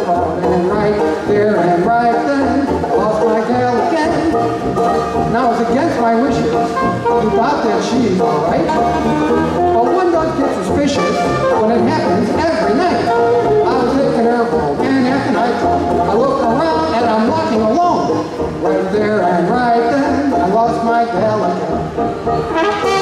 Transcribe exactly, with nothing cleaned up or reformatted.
around, and right there and right then, lost my gal again. Now it's against my wishes. You thought that she's alright, but one does get suspicious when it happens every night. I was taking her home, and after night, I look around and I'm walking alone. Right there and right then, I lost my gal again.